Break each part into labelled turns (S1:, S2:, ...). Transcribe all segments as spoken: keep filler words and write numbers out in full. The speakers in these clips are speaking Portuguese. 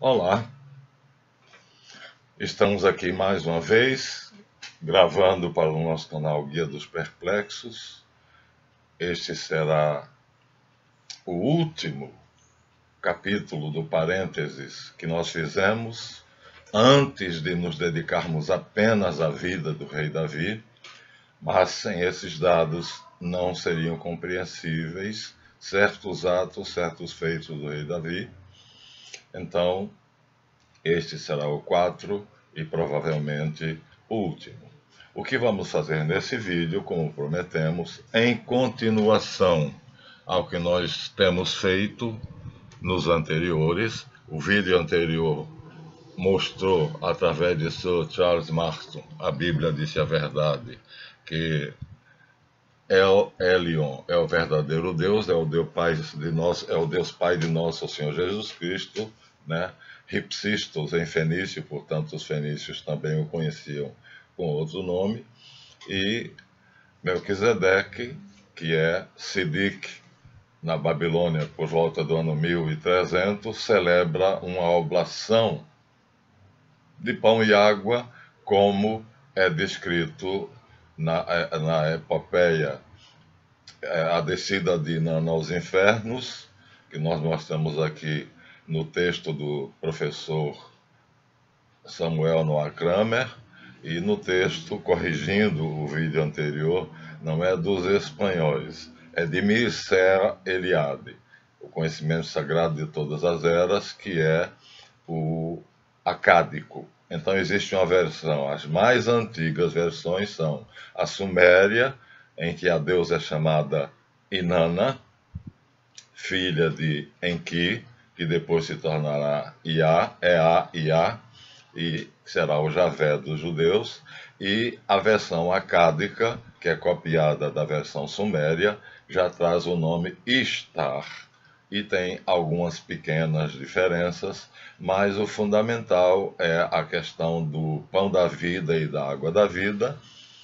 S1: Olá, estamos aqui mais uma vez, gravando para o nosso canal Guia dos Perplexos. Este será o último capítulo do parênteses que nós fizemos antes de nos dedicarmos apenas à vida do rei Davi, mas sem esses dados não seriam compreensíveis certos atos, certos feitos do rei Davi. Então, este será o quatro e provavelmente o último. O que vamos fazer nesse vídeo, como prometemos, em continuação ao que nós temos feito nos anteriores. O vídeo anterior mostrou, através de Sir Charles Marston, a Bíblia disse a verdade, que El Elyon é o verdadeiro Deus, é o Deus Pai de nosso, é o Deus Pai de nosso Senhor Jesus Cristo, né? Hipsistos em fenício, portanto os fenícios também o conheciam com outro nome, e Melquisedeque, que é Sidic na Babilônia por volta do ano mil e trezentos, celebra uma oblação de pão e água, como é descrito na, na epopeia A Descida de Nana aos Infernos, que nós mostramos aqui no texto do professor Samuel Noah Kramer, e no texto, corrigindo o vídeo anterior, não é dos espanhóis, é de Mircea Eliade, o conhecimento sagrado de todas as eras, que é o acádico. Então existe uma versão, as mais antigas versões são a suméria, em que a deusa é chamada Inanna, filha de Enki, que depois se tornará Iá, Ea, Iá, e será o Javé dos judeus, e a versão acádica, que é copiada da versão suméria, já traz o nome Ishtar, e tem algumas pequenas diferenças, mas o fundamental é a questão do pão da vida e da água da vida,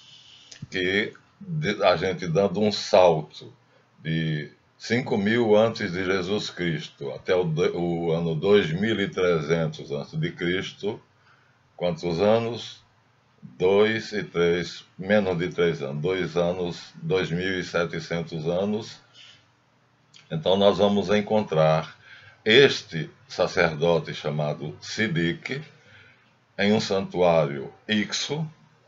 S1: que a gente dando um salto de cinco mil antes de Jesus Cristo até o, o ano dois mil e trezentos antes de Cristo, quantos anos? Dois e três, menos de três anos, dois anos, dois mil e setecentos anos. Então nós vamos encontrar este sacerdote chamado Sidic em um santuário Ixo,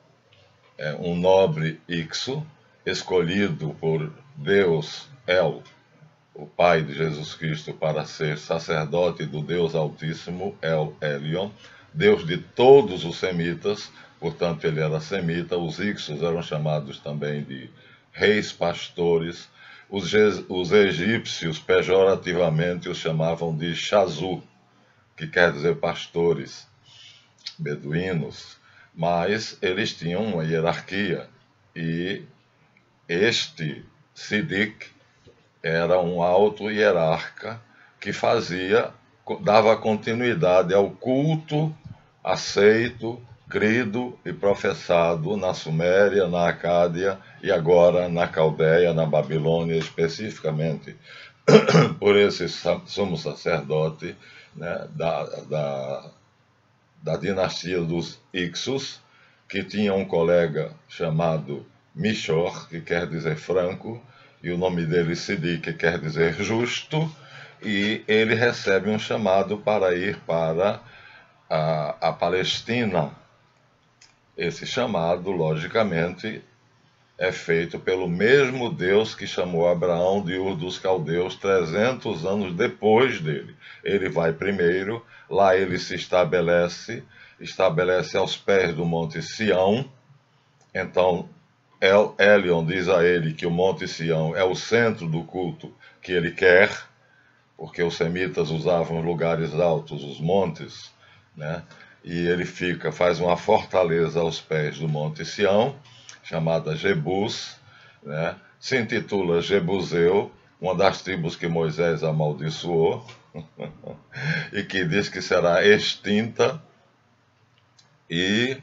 S1: é um nobre Ixo, escolhido por Deus El, o Pai de Jesus Cristo, para ser sacerdote do Deus Altíssimo, El Elyon, Deus de todos os semitas, portanto ele era semita. Os Ixos eram chamados também de reis pastores. Os, os egípcios, pejorativamente, os chamavam de Shazu, que quer dizer pastores, beduínos, mas eles tinham uma hierarquia, e este Sidic era um alto hierarca que fazia, dava continuidade ao culto aceito, crido e professado na Suméria, na Acádia e agora na Caldeia, na Babilônia, especificamente por esse sumo sacerdote, né, da, da, da dinastia dos Ixos, que tinha um colega chamado Michor, que quer dizer franco, e o nome dele Sidic, que quer dizer justo, e ele recebe um chamado para ir para a, a Palestina. Esse chamado, logicamente, é feito pelo mesmo Deus que chamou Abraão de Ur dos Caldeus trezentos anos depois dele. Ele vai primeiro, lá ele se estabelece, estabelece aos pés do Monte Sião. Então, El Elyon diz a ele que o Monte Sião é o centro do culto que ele quer, porque os semitas usavam lugares altos, os montes, né? E ele fica, faz uma fortaleza aos pés do Monte Sião, chamada Jebus, né? Se intitula Jebuseu, uma das tribos que Moisés amaldiçoou, e que diz que será extinta, e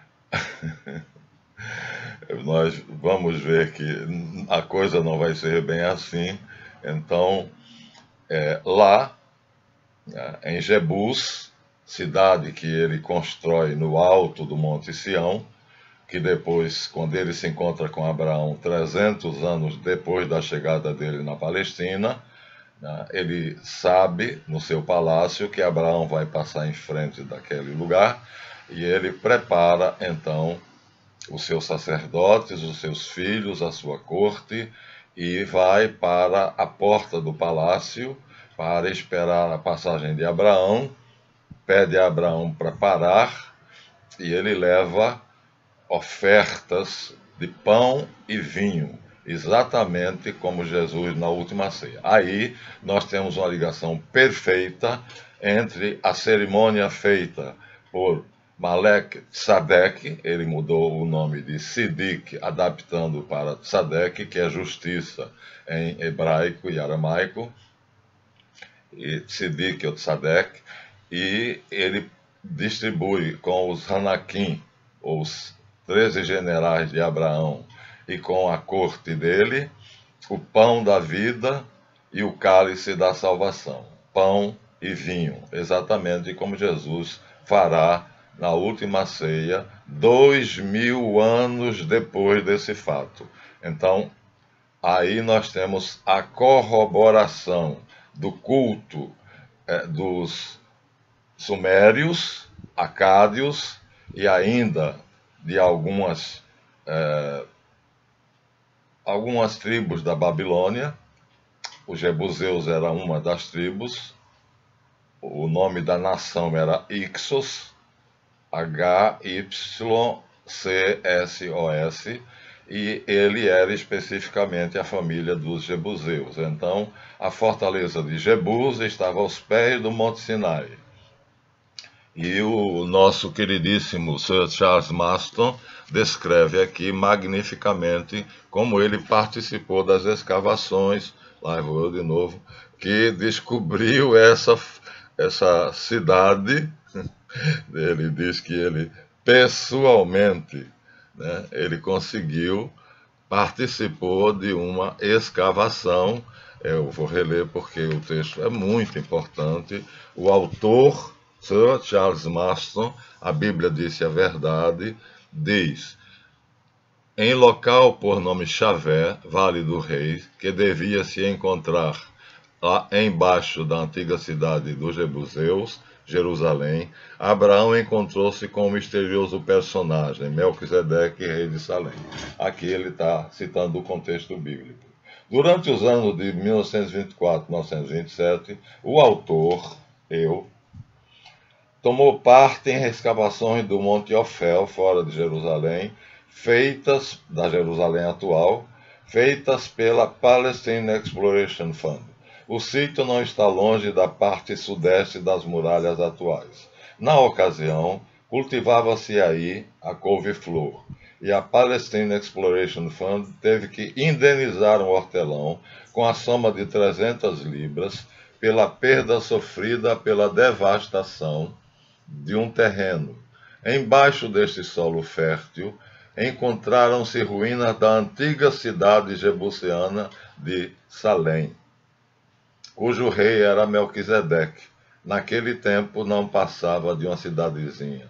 S1: nós vamos ver que a coisa não vai ser bem assim. Então, é, lá, em Jebus, cidade que ele constrói no alto do Monte Sião, que depois, quando ele se encontra com Abraão, trezentos anos depois da chegada dele na Palestina, né, ele sabe no seu palácio que Abraão vai passar em frente daquele lugar e ele prepara então os seus sacerdotes, os seus filhos, a sua corte e vai para a porta do palácio para esperar a passagem de Abraão, pede a Abraão para parar e ele leva ofertas de pão e vinho, exatamente como Jesus na última ceia. Aí nós temos uma ligação perfeita entre a cerimônia feita por Malek Tzadek, ele mudou o nome de Sidik, adaptando para Tzadek, que é justiça em hebraico e aramaico, e Sidik ou Tzadek, e ele distribui com os Hanakim, os treze generais de Abraão, e com a corte dele, o pão da vida e o cálice da salvação, pão e vinho, exatamente como Jesus fará na última ceia, dois mil anos depois desse fato. Então, aí nós temos a corroboração do culto é, dos sumérios, acádios e ainda de algumas, é, algumas tribos da Babilônia. Os jebuseus era uma das tribos, o nome da nação era Ixos, H Y C S O S, e ele era especificamente a família dos jebuseus. Então, a fortaleza de Jebus estava aos pés do Monte Sinai. E o nosso queridíssimo Sir Charles Marston descreve aqui magnificamente como ele participou das escavações, lá vou eu de novo, que descobriu essa, essa cidade. Ele diz que ele pessoalmente, né, ele conseguiu, participou de uma escavação. Eu vou reler porque o texto é muito importante. O autor, Sir Charles Marston, a Bíblia disse a verdade, diz: em local por nome Xavé, Vale do Rei, que devia se encontrar lá embaixo da antiga cidade dos Jebuseus, Jerusalém, Abraão encontrou-se com um misterioso personagem, Melquisedeque, rei de Salém. Aqui ele está citando o contexto bíblico. Durante os anos de mil novecentos e vinte e quatro a mil novecentos e vinte e sete, o autor, eu, tomou parte em escavações do Monte Ofel, fora de Jerusalém, feitas, da Jerusalém atual, feitas pela Palestine Exploration Fund. O sítio não está longe da parte sudeste das muralhas atuais. Na ocasião, cultivava-se aí a couve-flor, e a Palestine Exploration Fund teve que indenizar um hortelão com a soma de trezentas libras pela perda sofrida pela devastação de um terreno. Embaixo deste solo fértil, encontraram-se ruínas da antiga cidade jebuseana de Salém, cujo rei era Melquisedeque. Naquele tempo não passava de uma cidadezinha.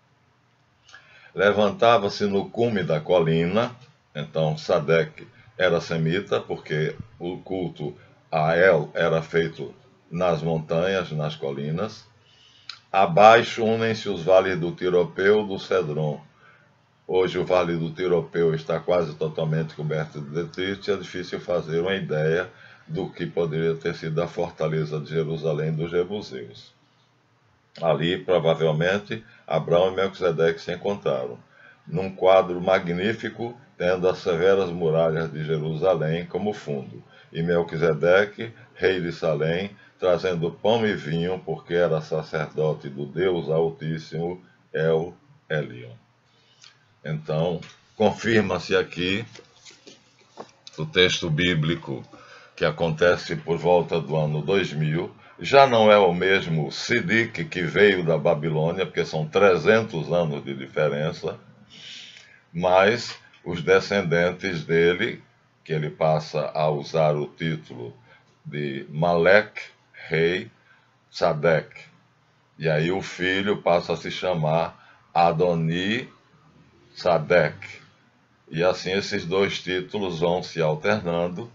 S1: Levantava-se no cume da colina, então Sadeque era semita, porque o culto a El era feito nas montanhas, nas colinas. Abaixo unem-se os vales do Tiropeu e do Cedron. Hoje o Vale do Tiropeu está quase totalmente coberto de detritos e é difícil fazer uma ideia do que poderia ter sido a fortaleza de Jerusalém dos Jebuseus. Ali, provavelmente, Abraão e Melquisedeque se encontraram, num quadro magnífico, tendo as severas muralhas de Jerusalém como fundo, e Melquisedeque, rei de Salém, trazendo pão e vinho, porque era sacerdote do Deus Altíssimo, El Elyon. Então, confirma-se aqui o texto bíblico que acontece por volta do ano dois mil, já não é o mesmo Sidik que veio da Babilônia, porque são trezentos anos de diferença, mas os descendentes dele, que ele passa a usar o título de Malek, rei Tzadek, E aí o filho passa a se chamar Adoni Sadek. E assim esses dois títulos vão se alternando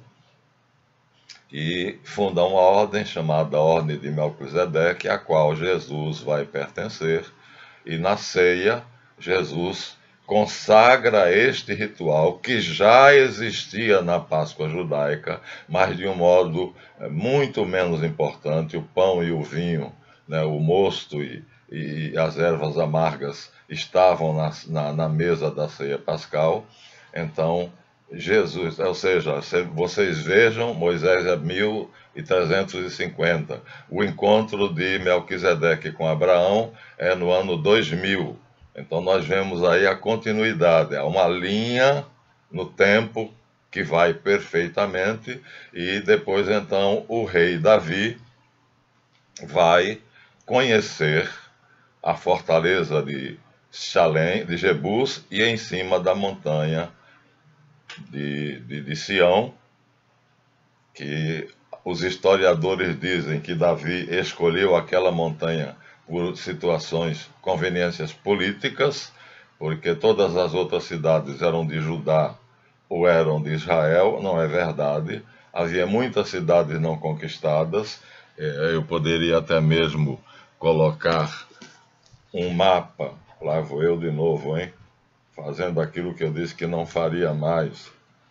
S1: e fundam uma ordem chamada Ordem de Melquisedeque, a qual Jesus vai pertencer. E na ceia, Jesus consagra este ritual que já existia na Páscoa judaica, mas de um modo muito menos importante. O pão e o vinho, né, o mosto e, e as ervas amargas estavam na, na, na mesa da ceia pascal. Então, Jesus, ou seja, vocês vejam, Moisés é mil trezentos e cinquenta. O encontro de Melquisedeque com Abraão é no ano dois mil. Então nós vemos aí a continuidade, há uma linha no tempo que vai perfeitamente, e depois então o rei Davi vai conhecer a fortaleza de Shalem, de Jebus, e em cima da montanha de, de, de Sião, que os historiadores dizem que Davi escolheu aquela montanha por situações, conveniências políticas, porque todas as outras cidades eram de Judá ou eram de Israel. Não é verdade. Havia muitas cidades não conquistadas. Eu poderia até mesmo colocar um mapa, lá vou eu de novo, hein? Fazendo aquilo que eu disse que não faria mais.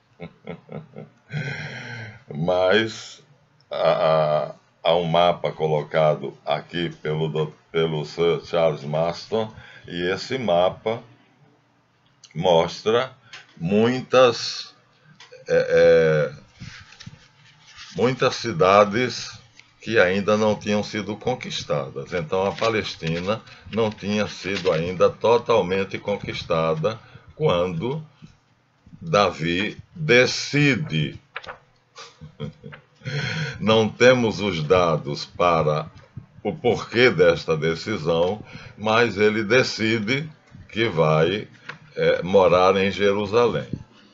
S1: Mas há, há um mapa colocado aqui pelo, pelo Sir Charles Marston, e esse mapa mostra muitas, é, é, muitas cidades que ainda não tinham sido conquistadas. Então a Palestina não tinha sido ainda totalmente conquistada quando Davi decide. Não temos os dados para o porquê desta decisão, mas ele decide que vai é, morar em Jerusalém.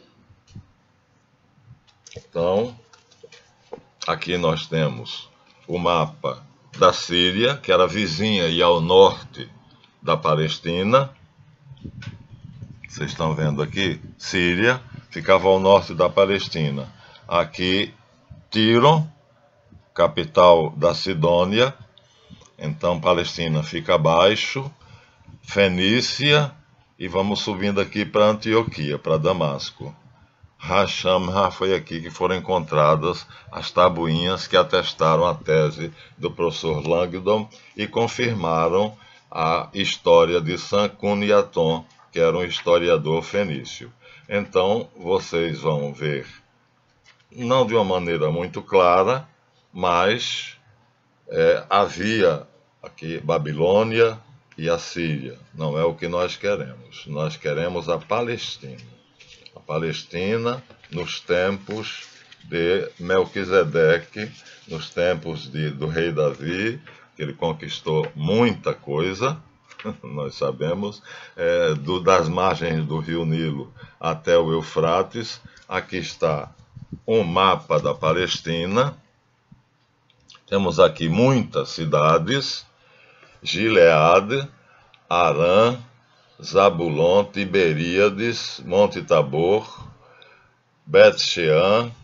S1: Então, aqui nós temos o mapa da Síria, que era vizinha e ao norte da Palestina. Vocês estão vendo aqui? Síria ficava ao norte da Palestina. Aqui, Tiro, capital da Sidônia. Então, Palestina fica abaixo. Fenícia, e vamos subindo aqui para Antioquia, para Damasco. Hashamha, foi aqui que foram encontradas as tabuinhas que atestaram a tese do professor Langdon e confirmaram a história de Sancuniaton, que era um historiador fenício. Então, vocês vão ver, não de uma maneira muito clara, mas é, havia aqui Babilônia e a Síria. Não é o que nós queremos. Nós queremos a Palestina. A Palestina nos tempos de Melquisedeque, nos tempos de, do rei Davi, que ele conquistou muita coisa, nós sabemos, é, do, das margens do rio Nilo até o Eufrates. Aqui está um mapa da Palestina. Temos aqui muitas cidades: Gileade, Arã, Zabulon, Tiberíades, Monte Tabor, Bet-Shean.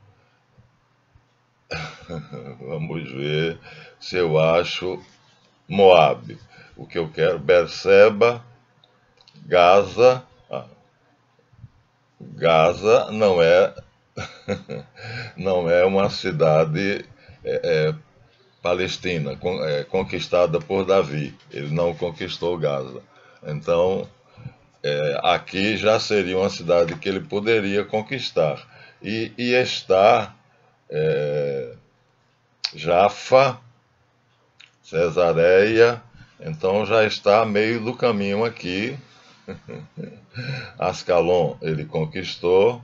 S1: Vamos ver se eu acho Moabe. O que eu quero, Berseba, Gaza. Ah, Gaza não é, não é uma cidade é, é, palestina, con, é, conquistada por Davi. Ele não conquistou Gaza. Então, é, aqui já seria uma cidade que ele poderia conquistar. E, e está é, Jafa, Cesareia, então já está a meio do caminho aqui. Ascalon ele conquistou.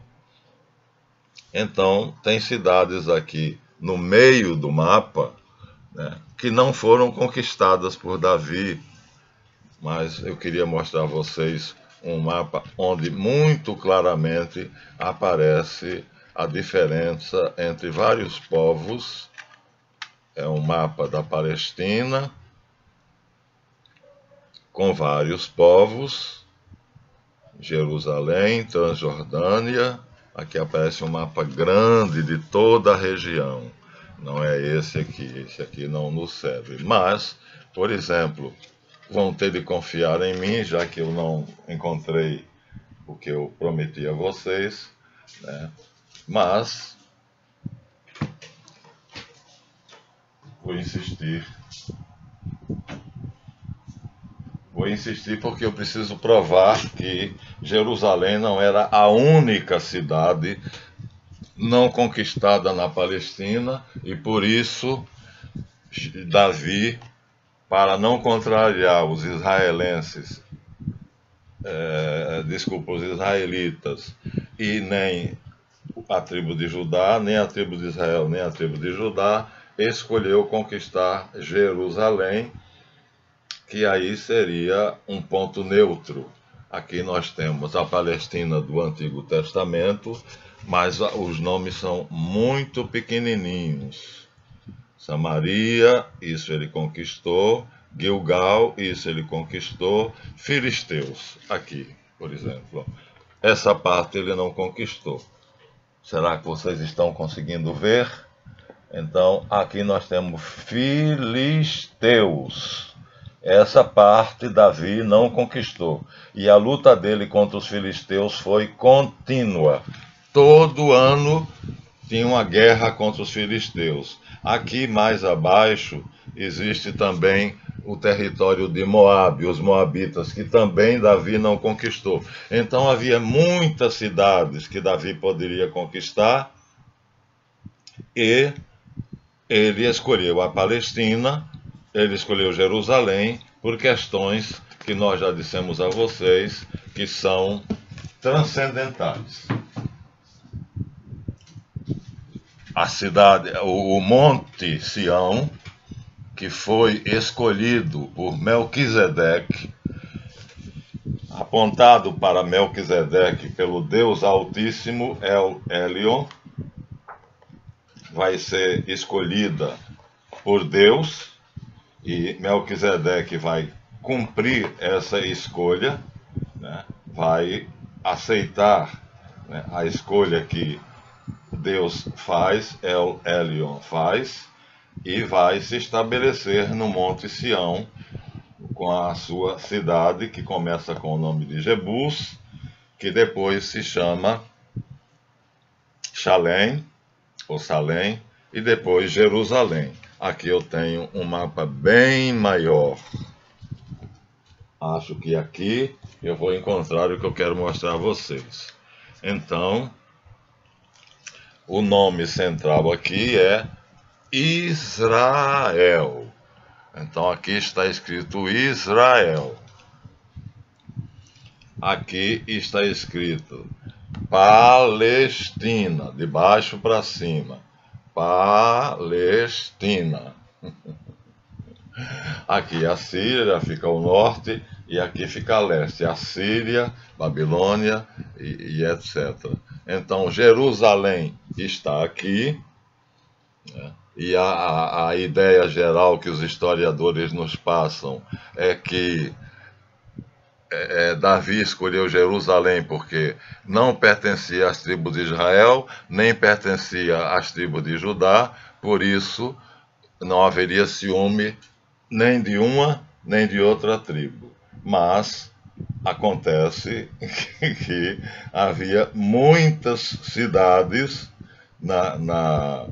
S1: Então tem cidades aqui no meio do mapa, né, que não foram conquistadas por Davi, mas eu queria mostrar a vocês um mapa onde muito claramente aparece a diferença entre vários povos. É um mapa da Palestina, com vários povos, Jerusalém, Transjordânia. Aqui aparece um mapa grande de toda a região. Não é esse aqui, esse aqui não nos serve. Mas, por exemplo, vão ter de confiar em mim, já que eu não encontrei o que eu prometi a vocês, né? Mas vou insistir. Vou insistir porque eu preciso provar que Jerusalém não era a única cidade não conquistada na Palestina, e por isso Davi, para não contrariar os israelenses, é, desculpa, os israelitas, e nem a tribo de Judá, nem a tribo de Israel, nem a tribo de Judá, escolheu conquistar Jerusalém, que aí seria um ponto neutro. Aqui nós temos a Palestina do Antigo Testamento, mas os nomes são muito pequenininhos. Samaria, isso ele conquistou. Gilgal, isso ele conquistou. Filisteus, aqui, por exemplo. Essa parte ele não conquistou. Será que vocês estão conseguindo ver? Então, aqui nós temos Filisteus. Essa parte Davi não conquistou. E a luta dele contra os filisteus foi contínua. Todo ano tinha uma guerra contra os filisteus. Aqui mais abaixo existe também o território de Moabe, os moabitas, que também Davi não conquistou. Então havia muitas cidades que Davi poderia conquistar, e ele escolheu a Palestina, ele escolheu Jerusalém, por questões que nós já dissemos a vocês, que são transcendentais. A cidade, o, o Monte Sião, que foi escolhido por Melquisedeque, apontado para Melquisedeque pelo Deus Altíssimo, El Elyon, vai ser escolhida por Deus, e Melquisedeque vai cumprir essa escolha, né? Vai aceitar, né, a escolha que Deus faz, El Elyon faz, e vai se estabelecer no Monte Sião, com a sua cidade, que começa com o nome de Jebus, que depois se chama Shalem, ou Salém, e depois Jerusalém. Aqui eu tenho um mapa bem maior. Acho que aqui eu vou encontrar o que eu quero mostrar a vocês. Então, o nome central aqui é Israel. Então aqui está escrito Israel. Aqui está escrito Palestina, de baixo para cima. Palestina. Aqui a Síria fica ao norte e aqui fica a leste. A Síria, Babilônia e, e etcétera. Então Jerusalém está aqui, né? E a, a, a ideia geral que os historiadores nos passam é que É, Davi escolheu Jerusalém porque não pertencia às tribos de Israel, nem pertencia às tribos de Judá, por isso não haveria ciúme nem de uma nem de outra tribo. Mas acontece que, que havia muitas cidades na, na,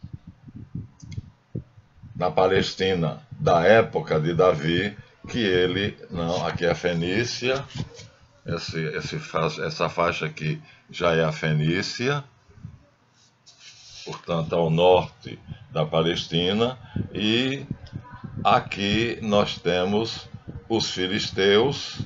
S1: na Palestina da época de Davi, que ele, não, aqui é a Fenícia, esse, esse, essa faixa aqui já é a Fenícia, portanto ao norte da Palestina, e aqui nós temos os filisteus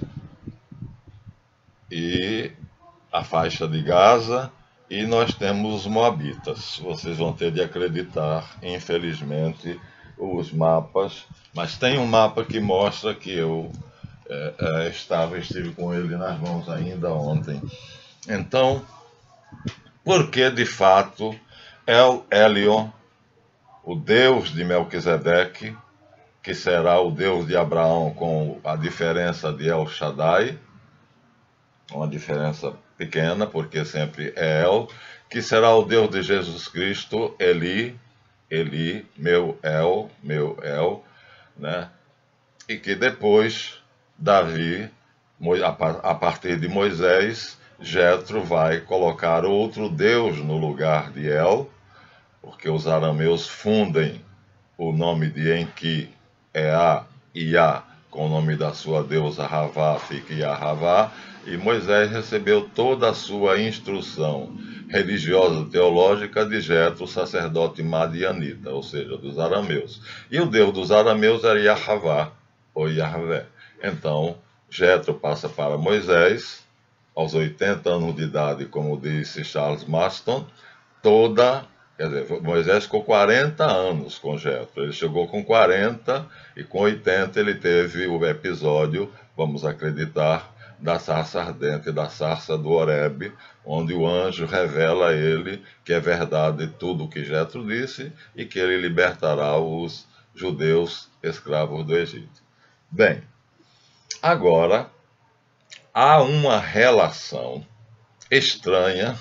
S1: e a faixa de Gaza, e nós temos os moabitas. Vocês vão ter de acreditar, infelizmente, os mapas, mas tem um mapa que mostra que eu é, é, estava, estive com ele nas mãos ainda ontem. Então, porque de fato El Elyon, o Deus de Melquisedeque, que será o Deus de Abraão com a diferença de El Shaddai, uma diferença pequena, porque sempre é El, que será o Deus de Jesus Cristo, Eli, Eli, meu El, meu El, né? E que depois Davi, a partir de Moisés, Jetro vai colocar outro Deus no lugar de El, porque os arameus fundem o nome de Enki, Ea, Iá, com o nome da sua deusa Ravá, fica Yahavá, e Moisés recebeu toda a sua instrução religiosa teológica de Jetro, sacerdote madianita, ou seja, dos arameus. E o deus dos arameus era Yahavá, ou Yahvé. Então, Jetro passa para Moisés, aos oitenta anos de idade, como disse Charles Marston, toda... Quer dizer, Moisés ficou quarenta anos com Jetro. Ele chegou com quarenta e com oitenta ele teve o episódio, vamos acreditar, da sarça ardente, da sarça do Horebe, onde o anjo revela a ele que é verdade tudo o que Jetro disse e que ele libertará os judeus escravos do Egito. Bem, agora há uma relação estranha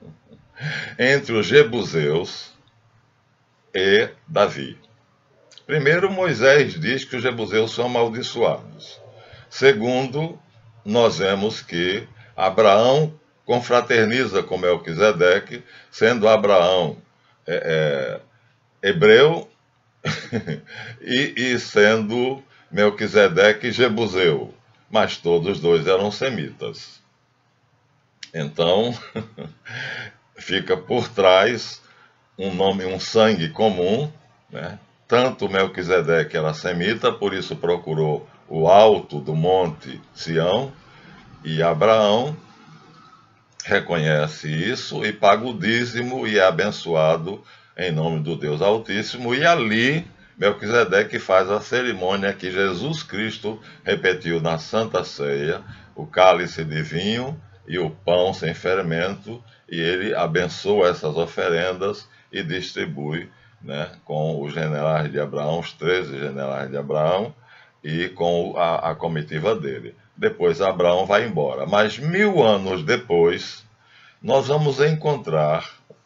S1: entre os jebuseus e Davi. Primeiro, Moisés diz que os jebuseus são amaldiçoados. Segundo, nós vemos que Abraão confraterniza com Melquisedeque, sendo Abraão é, é, hebreu e, e sendo Melquisedeque jebuseu, mas todos dois eram semitas. Então, fica por trás um nome, um sangue comum, né? Tanto Melquisedeque era semita, por isso procurou o alto do monte Sião, e Abraão reconhece isso e paga o dízimo e é abençoado em nome do Deus Altíssimo, e ali Melquisedeque faz a cerimônia que Jesus Cristo repetiu na Santa Ceia, o cálice de vinho e o pão sem fermento, e ele abençoa essas oferendas e distribui, né, com os generais de Abraão, os treze generais de Abraão, e com a, a comitiva dele. Depois Abraão vai embora. Mas mil anos depois, nós vamos encontrar,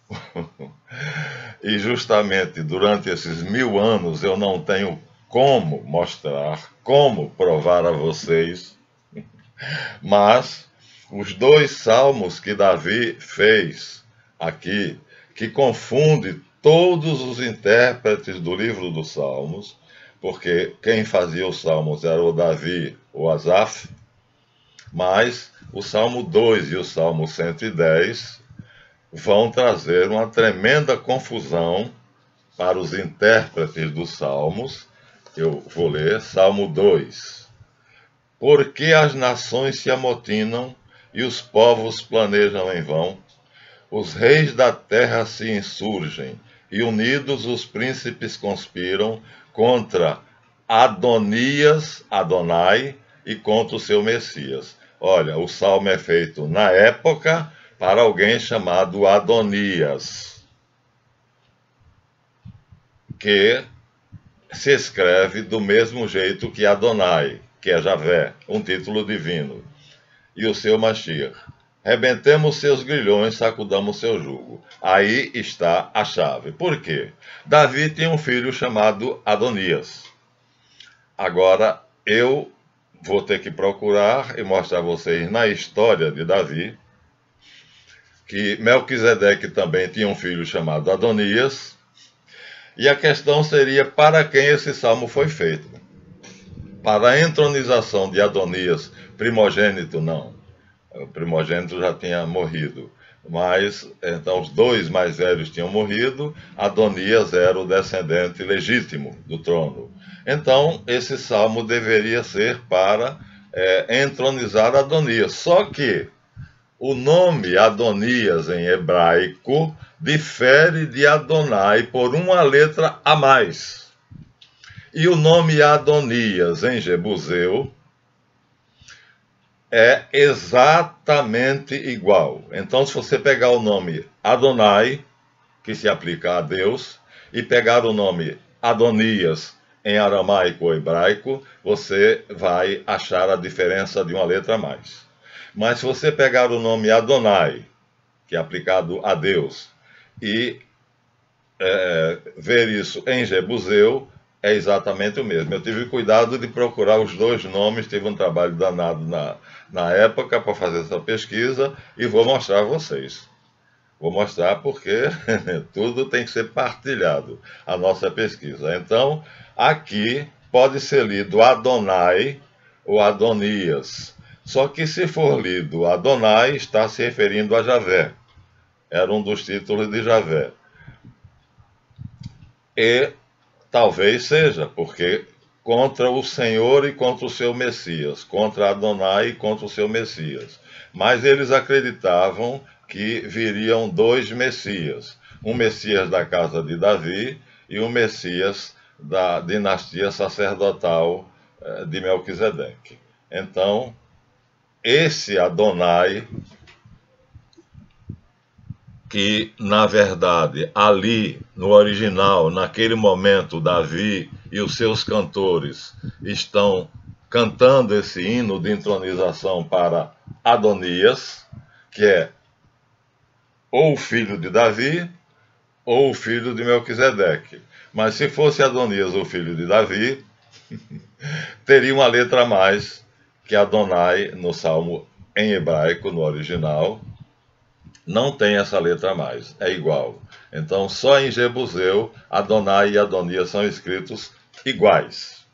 S1: e justamente durante esses mil anos eu não tenho como mostrar, como provar a vocês, mas os dois salmos que Davi fez aqui, que confunde todos os intérpretes do livro dos Salmos, porque quem fazia os salmos era o Davi, o Asaf, mas o Salmo dois e o Salmo cento e dez vão trazer uma tremenda confusão para os intérpretes dos Salmos. Eu vou ler Salmo dois. Por que as nações se amotinam e os povos planejam em vão? Os reis da terra se insurgem, e unidos os príncipes conspiram contra Adonias, Adonai, e contra o seu Messias. Olha, o salmo é feito na época para alguém chamado Adonias, que se escreve do mesmo jeito que Adonai, que é Javé, um título divino, e o seu Mashiach. Rebentemos seus grilhões, sacudamos seu jugo. Aí está a chave. Por quê? Davi tinha um filho chamado Adonias. Agora, eu vou ter que procurar e mostrar a vocês na história de Davi que Melquisedeque também tinha um filho chamado Adonias. E a questão seria para quem esse salmo foi feito. Para a entronização de Adonias, primogênito, não. O primogênito já tinha morrido, mas então os dois mais velhos tinham morrido, Adonias era o descendente legítimo do trono. Então esse salmo deveria ser para é, entronizar Adonias, só que o nome Adonias em hebraico difere de Adonai por uma letra a mais, e o nome Adonias em jebuseu é exatamente igual. Então, se você pegar o nome Adonai, que se aplica a Deus, e pegar o nome Adonias em aramaico ou hebraico, você vai achar a diferença de uma letra a mais. Mas se você pegar o nome Adonai, que é aplicado a Deus, e é, ver isso em Jebuseu, é exatamente o mesmo. Eu tive cuidado de procurar os dois nomes, tive um trabalho danado na, na época para fazer essa pesquisa, e vou mostrar a vocês. Vou mostrar porque tudo tem que ser partilhado, a nossa pesquisa. Então, aqui pode ser lido Adonai ou Adonias. Só que se for lido Adonai, está se referindo a Javé. Era um dos títulos de Javé. E talvez seja, porque contra o Senhor e contra o seu Messias, contra Adonai e contra o seu Messias. Mas eles acreditavam que viriam dois Messias, um Messias da casa de Davi e um Messias da dinastia sacerdotal de Melquisedeque. Então, esse Adonai, que na verdade ali no original, naquele momento, Davi e os seus cantores estão cantando esse hino de entronização para Adonias, que é ou o filho de Davi ou o filho de Melquisedeque. Mas se fosse Adonias, o filho de Davi, teria uma letra a mais que Adonai no salmo em hebraico, no original. Não tem essa letra a mais, é igual. Então, só em Jebuseu, Adonai e Adonias são escritos iguais.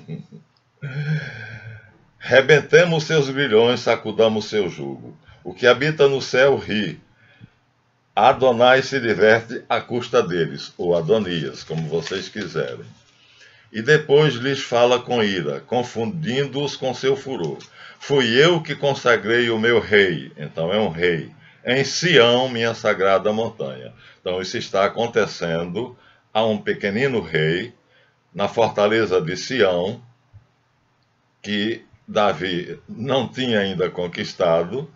S1: Rebentemos seus grilhões, sacudamos seu jugo. O que habita no céu ri. Adonai se diverte à custa deles, ou Adonias, como vocês quiserem. E depois lhes fala com ira, confundindo-os com seu furor. Fui eu que consagrei o meu rei, então é um rei, em Sião, minha sagrada montanha. Então isso está acontecendo a um pequenino rei, na fortaleza de Sião, que Davi não tinha ainda conquistado,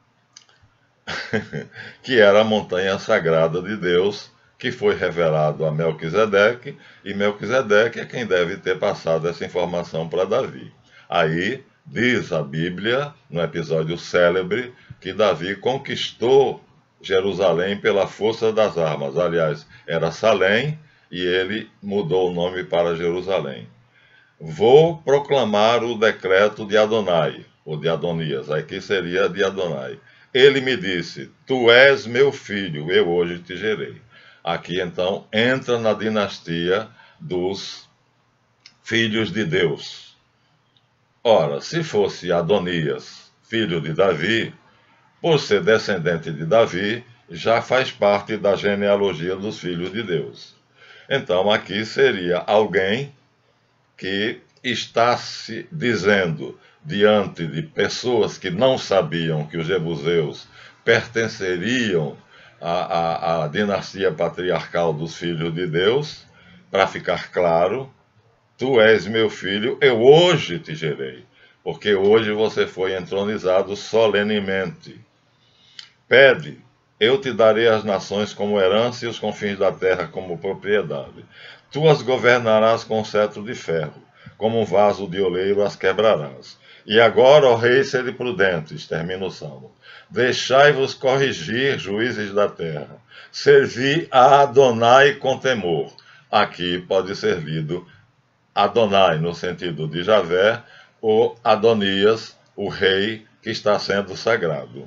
S1: que era a montanha sagrada de Deus, que foi revelado a Melquisedeque, e Melquisedeque é quem deve ter passado essa informação para Davi. Aí diz a Bíblia, no episódio célebre, que Davi conquistou Jerusalém pela força das armas. Aliás, era Salém, e ele mudou o nome para Jerusalém. Vou proclamar o decreto de Adonai, ou de Adonias, aqui seria de Adonai. Ele me disse, tu és meu filho, eu hoje te gerei. Aqui, então, entra na dinastia dos filhos de Deus. Ora, se fosse Adonias, filho de Davi, por ser descendente de Davi, já faz parte da genealogia dos filhos de Deus. Então, aqui seria alguém que está se dizendo diante de pessoas que não sabiam que os jebuseus pertenceriam à, à, à dinastia patriarcal dos filhos de Deus, para ficar claro, tu és meu filho, eu hoje te gerei, porque hoje você foi entronizado solenemente. Pede, eu te darei as nações como herança e os confins da terra como propriedade. Tu as governarás com cetro de ferro, como um vaso de oleiro as quebrarás. E agora, ó rei, sede prudentes, termina o salmo. Deixai-vos corrigir, juízes da terra. Servi a Adonai com temor. Aqui pode ser lido Adonai no sentido de Javé, ou Adonias, o rei que está sendo sagrado.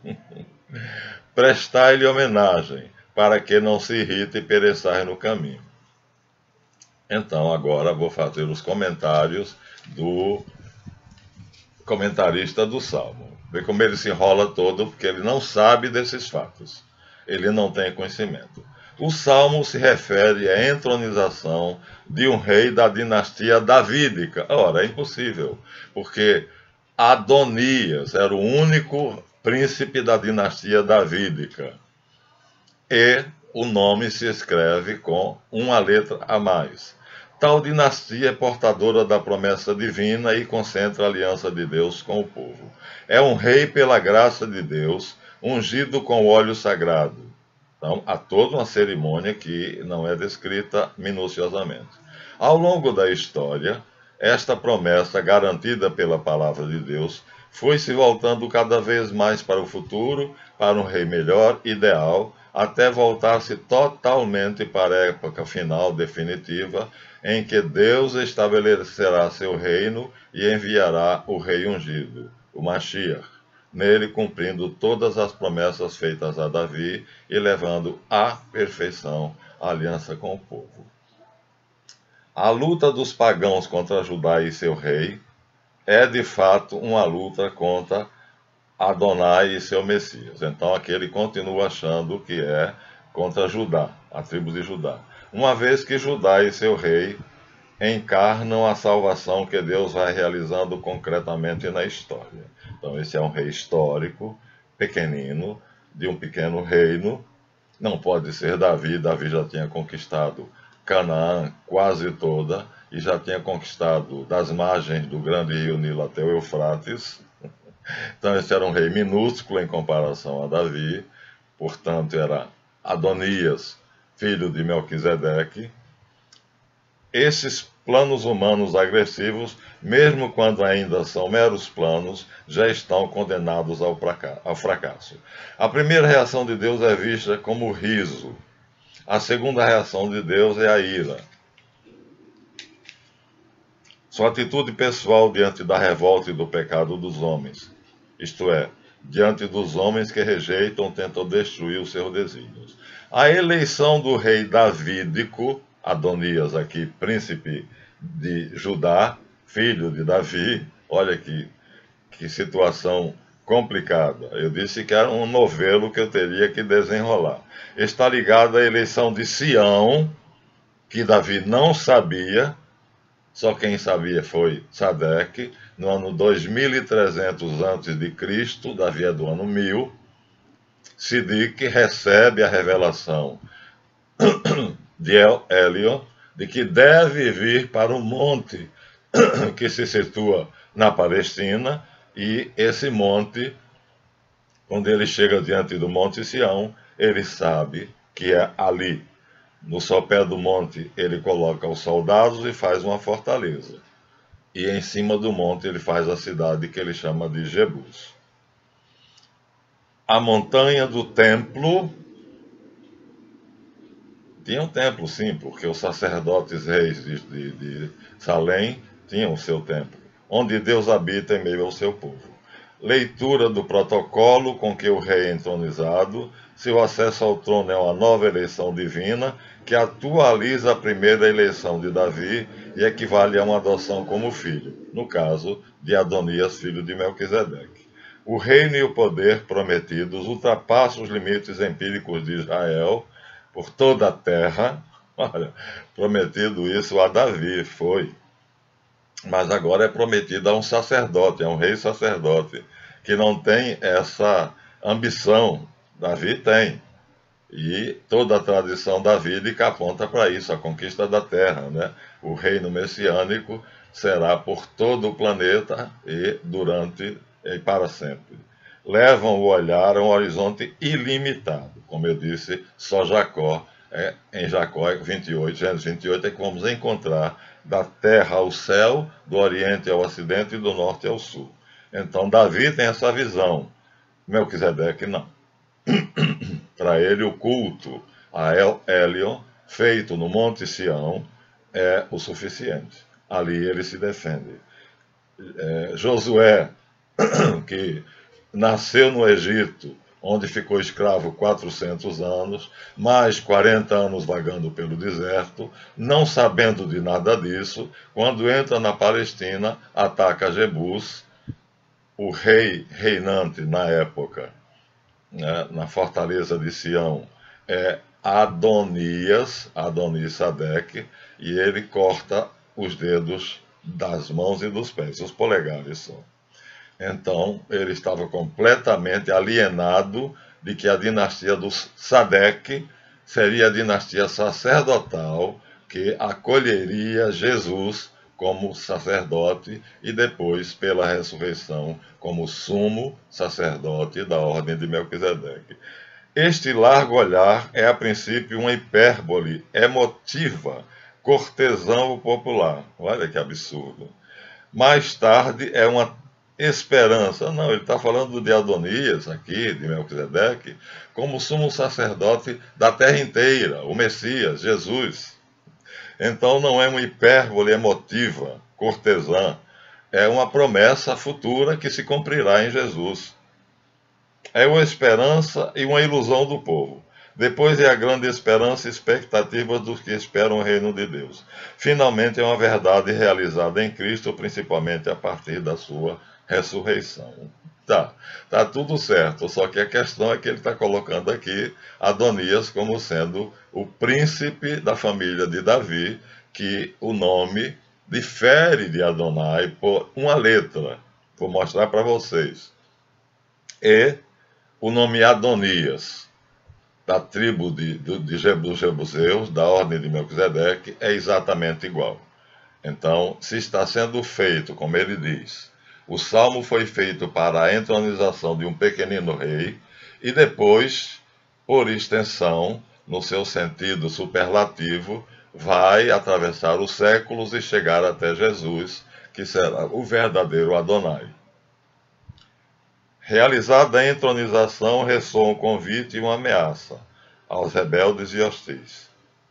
S1: Prestai-lhe homenagem, para que não se irrite e pereçai no caminho. Então, agora vou fazer os comentários do comentarista do Salmo. Vê como ele se enrola todo, porque ele não sabe desses fatos. Ele não tem conhecimento. O Salmo se refere à entronização de um rei da dinastia davídica. Ora, é impossível, porque Adonias era o único príncipe da dinastia davídica. E o nome se escreve com uma letra a mais. Tal dinastia é portadora da promessa divina e concentra a aliança de Deus com o povo. É um rei pela graça de Deus, ungido com óleo sagrado. Então, há toda uma cerimônia que não é descrita minuciosamente. Ao longo da história, esta promessa, garantida pela palavra de Deus, foi se voltando cada vez mais para o futuro, para um rei melhor, ideal, até voltar-se totalmente para a época final, definitiva, em que Deus estabelecerá seu reino e enviará o rei ungido, o Mashiach, nele cumprindo todas as promessas feitas a Davi e levando à perfeição a aliança com o povo. A luta dos pagãos contra Judá e seu rei é, de fato, uma luta contra Adonai e seu Messias. Então aqui ele continua achando que é contra Judá, a tribo de Judá. Uma vez que Judá e seu rei encarnam a salvação que Deus vai realizando concretamente na história. Então esse é um rei histórico, pequenino, de um pequeno reino. Não pode ser Davi, Davi já tinha conquistado Canaã quase toda, e já tinha conquistado das margens do grande rio Nilo até o Eufrates. Então esse era um rei minúsculo em comparação a Davi, portanto era Adonias, filho de Melquisedeque. Esses planos humanos agressivos, mesmo quando ainda são meros planos, já estão condenados ao fracasso. A primeira reação de Deus é vista como riso. A segunda reação de Deus é a ira. Sua atitude pessoal diante da revolta e do pecado dos homens, isto é, diante dos homens que rejeitam, tentam destruir os seus desígnios. A eleição do rei davídico, Adonias aqui, príncipe de Judá, filho de Davi, olha que, que situação complicada. Eu disse que era um novelo que eu teria que desenrolar. Está ligado à eleição de Sião, que Davi não sabia, só quem sabia foi Sadeque, no ano dois mil e trezentos antes de Cristo, Davi é do ano mil. Sidique recebe a revelação de Elion, de que deve vir para um monte que se situa na Palestina, e esse monte, quando ele chega diante do Monte Sião, ele sabe que é ali. No sopé do monte, ele coloca os soldados e faz uma fortaleza. E em cima do monte, ele faz a cidade que ele chama de Jebus. A montanha do templo. Tinha um templo, sim, porque os sacerdotes reis de, de, de Salém tinham o seu templo, onde Deus habita em meio ao seu povo. Leitura do protocolo com que o rei é entronizado. Seu acesso ao trono é uma nova eleição divina que atualiza a primeira eleição de Davi e equivale a uma adoção como filho, no caso de Adonias, filho de Melquisedeque. O reino e o poder prometidos ultrapassam os limites empíricos de Israel por toda a terra. Olha, prometido isso a Davi, foi. Mas agora é prometido a um sacerdote, a um rei sacerdote, que não tem essa ambição. Davi tem. E toda a tradição davídica aponta para isso, a conquista da terra, né? O reino messiânico será por todo o planeta e durante e para sempre. Levam o olhar a um horizonte ilimitado. Como eu disse, só Jacó, é, em Jacó vinte e oito, Gênesis vinte e oito, é que vamos encontrar da terra ao céu, do oriente ao ocidente e do norte ao sul. Então Davi tem essa visão, Melquisedeque não. Para ele o culto a El Elion, feito no Monte Sião, é o suficiente. Ali ele se defende. É, Josué, que nasceu no Egito, onde ficou escravo quatrocentos anos, mais quarenta anos vagando pelo deserto, não sabendo de nada disso, quando entra na Palestina, ataca Jebus, o rei reinante na época, né, na fortaleza de Sião, é Adonias, Adonisadeque, e ele corta os dedos das mãos e dos pés, os polegares só. Então, ele estava completamente alienado de que a dinastia dos Sadeque seria a dinastia sacerdotal que acolheria Jesus como sacerdote e depois, pela ressurreição, como sumo sacerdote da ordem de Melquisedeque. Este largo olhar é, a princípio, uma hipérbole emotiva cortesão popular. Olha que absurdo. Mais tarde é uma esperança. Não, ele está falando de Adonias aqui, de Melquisedeque, como sumo sacerdote da terra inteira, o Messias, Jesus. Então não é uma hipérbole emotiva, cortesã, é uma promessa futura que se cumprirá em Jesus. É uma esperança e uma ilusão do povo. Depois é a grande esperança e expectativa dos que esperam o reino de Deus. Finalmente é uma verdade realizada em Cristo, principalmente a partir da sua ressurreição. Tá, tá tudo certo, só que a questão é que ele está colocando aqui Adonias como sendo o príncipe da família de Davi, que o nome difere de Adonai por uma letra. Vou mostrar para vocês. E o nome Adonias, da tribo de, de, de, dos Jebuseus, da ordem de Melquisedeque, é exatamente igual. Então, se está sendo feito, como ele diz, o salmo foi feito para a entronização de um pequenino rei, e depois, por extensão, no seu sentido superlativo, vai atravessar os séculos e chegar até Jesus, que será o verdadeiro Adonai. Realizada a entronização, ressoa um convite e uma ameaça aos rebeldes e hostis.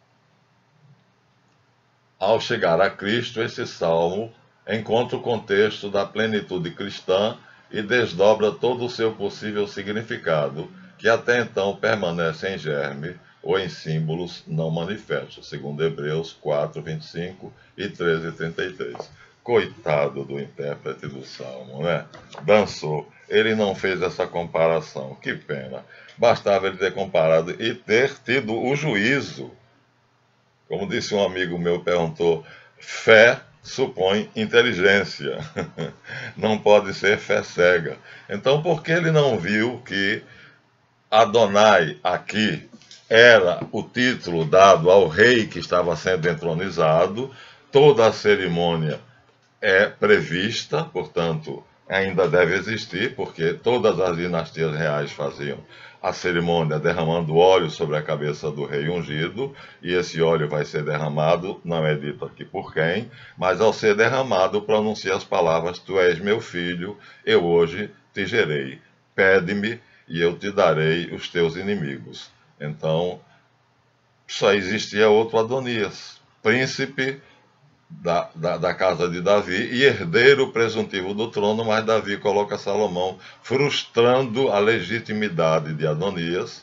S1: Ao chegar a Cristo, esse salmo encontra o contexto da plenitude cristã e desdobra todo o seu possível significado, que até então permanece em germe ou em símbolos não manifestos, segundo Hebreus quatro, vinte e cinco e treze, trinta e três. Coitado do intérprete do salmo, né? Dançou. Ele não fez essa comparação. Que pena. Bastava ele ter comparado e ter tido o juízo. Como disse um amigo meu, perguntou, fé supõe inteligência. Não pode ser fé cega. Então, por que ele não viu que Adonai aqui era o título dado ao rei que estava sendo entronizado? Toda a cerimônia é prevista, portanto, ainda deve existir, porque todas as dinastias reais faziam a cerimônia derramando óleo sobre a cabeça do rei ungido, e esse óleo vai ser derramado, não é dito aqui por quem, mas ao ser derramado pronuncia as palavras, tu és meu filho, eu hoje te gerei, pede-me e eu te darei os teus inimigos. Então, só existia outro Adonias, príncipe Da, da, da casa de Davi e herdeiro presuntivo do trono, mas Davi coloca Salomão, frustrando a legitimidade de Adonias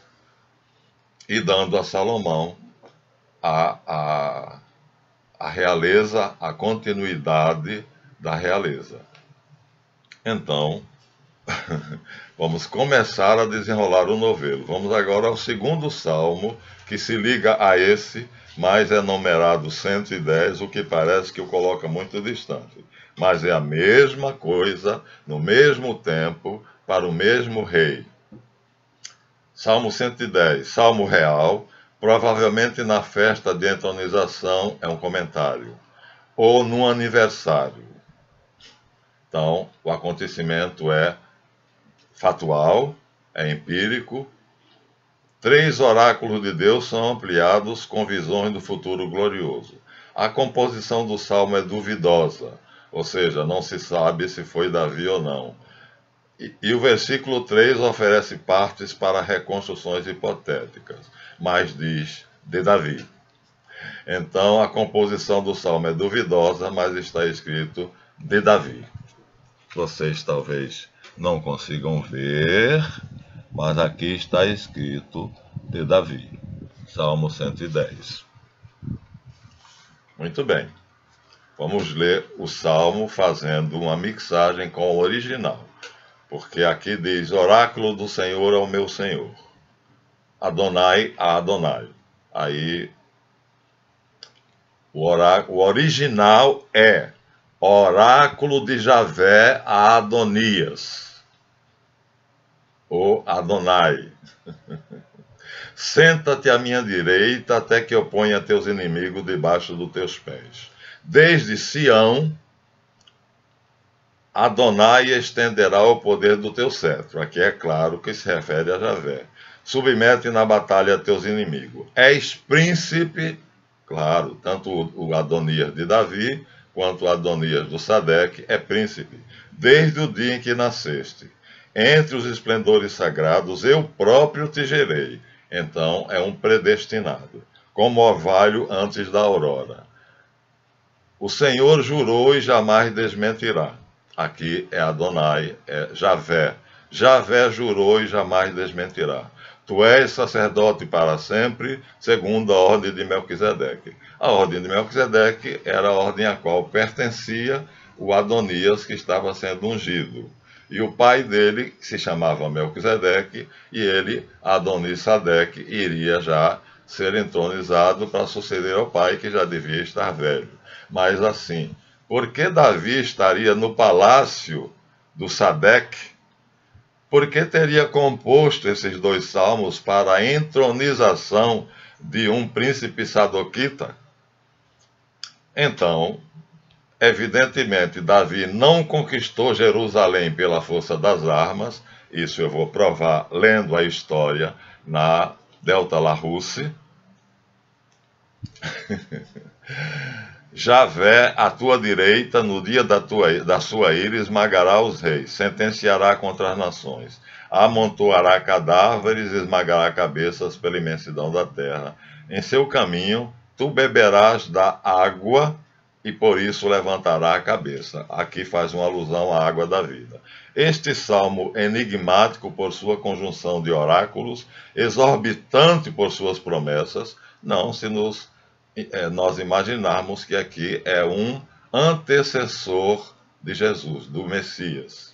S1: e dando a Salomão a, a, a realeza, a continuidade da realeza. Então, vamos começar a desenrolar o novelo. Vamos agora ao segundo salmo, que se liga a esse, mas é numerado cento e dez, o que parece que o coloca muito distante. Mas é a mesma coisa, no mesmo tempo, para o mesmo rei. Salmo cento e dez, salmo real, provavelmente na festa de entronização, é um comentário, ou no aniversário. Então, o acontecimento é fatual, é empírico. Três oráculos de Deus são ampliados com visões do futuro glorioso. A composição do salmo é duvidosa, ou seja, não se sabe se foi Davi ou não. E, e o versículo três oferece partes para reconstruções hipotéticas, mas diz de Davi. Então a composição do salmo é duvidosa, mas está escrito de Davi. Vocês talvez não consigam ver, mas aqui está escrito de Davi, Salmo cento e dez. Muito bem. Vamos ler o Salmo fazendo uma mixagem com o original, porque aqui diz, oráculo do Senhor ao meu Senhor, Adonai a Adonai. Aí, o, oráculo, o original é oráculo de Javé a Adonias, ou Adonai. Senta-te à minha direita até que eu ponha teus inimigos debaixo dos teus pés. Desde Sião, Adonai estenderá o poder do teu cetro. Aqui é claro que se refere a Javé. Submete na batalha teus inimigos. És príncipe Claro, tanto o Adonias de Davi, quanto o Adonias do Sadeque é príncipe, desde o dia em que nasceste. Entre os esplendores sagrados eu próprio te gerei. Então é um predestinado, como orvalho antes da aurora. O Senhor jurou e jamais desmentirá. Aqui é Adonai, é Javé. Javé jurou e jamais desmentirá. Tu és sacerdote para sempre, segundo a ordem de Melquisedeque. A ordem de Melquisedeque era a ordem a qual pertencia o Adonias que estava sendo ungido. E o pai dele, que se chamava Melquisedeque, e ele, Adonisadeque, iria já ser entronizado para suceder ao pai, que já devia estar velho. Mas assim, por que Davi estaria no palácio do Sadeque? Por que teria composto esses dois salmos para a entronização de um príncipe sadoquita? Então, evidentemente, Davi não conquistou Jerusalém pela força das armas. Isso eu vou provar lendo a história na Delta La Russe. Javé, à tua direita, no dia da, tua, da sua ira, esmagará os reis, sentenciará contra as nações, amontoará cadáveres, esmagará cabeças pela imensidão da terra. Em seu caminho, tu beberás da água e por isso levantará a cabeça. Aqui faz uma alusão à água da vida. Este salmo enigmático por sua conjunção de oráculos, exorbitante por suas promessas, não se nos É, nós imaginarmos que aqui é um antecessor de Jesus, do Messias.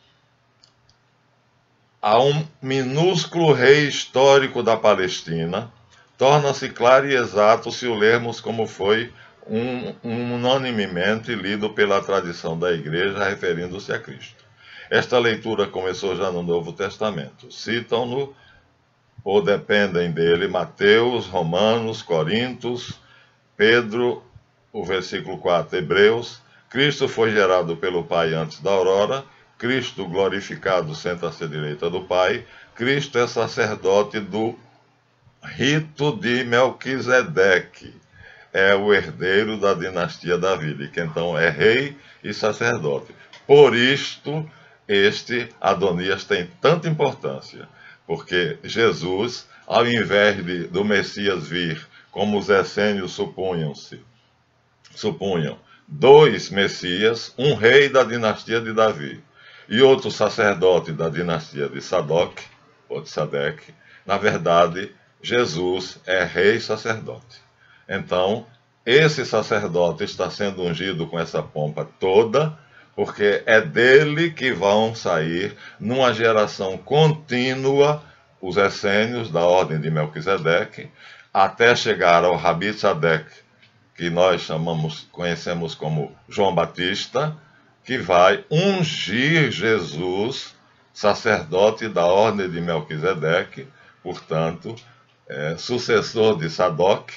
S1: A um minúsculo rei histórico da Palestina, torna-se claro e exato se o lermos como foi um, um, unanimemente lido pela tradição da Igreja, referindo-se a Cristo. Esta leitura começou já no Novo Testamento. Citam-no ou dependem dele Mateus, Romanos, Coríntios, Pedro, o versículo quatro, Hebreus. Cristo foi gerado pelo Pai antes da aurora. Cristo glorificado senta-se à direita do Pai. Cristo é sacerdote do rito de Melquisedeque. É o herdeiro da dinastia davídica. Então é rei e sacerdote. Por isto, este Adonias tem tanta importância. Porque Jesus, ao invés de, do Messias vir, como os essênios supunham-se, supunham, dois Messias, um rei da dinastia de Davi e outro sacerdote da dinastia de Sadoc, ou de Sadeque, na verdade, Jesus é rei e sacerdote. Então, esse sacerdote está sendo ungido com essa pompa toda, porque é dele que vão sair, numa geração contínua, os essênios da ordem de Melquisedeque, até chegar ao Rabi Tzadek, que nós chamamos, conhecemos como João Batista, que vai ungir Jesus, sacerdote da ordem de Melquisedeque, portanto, é, sucessor de Sadoc,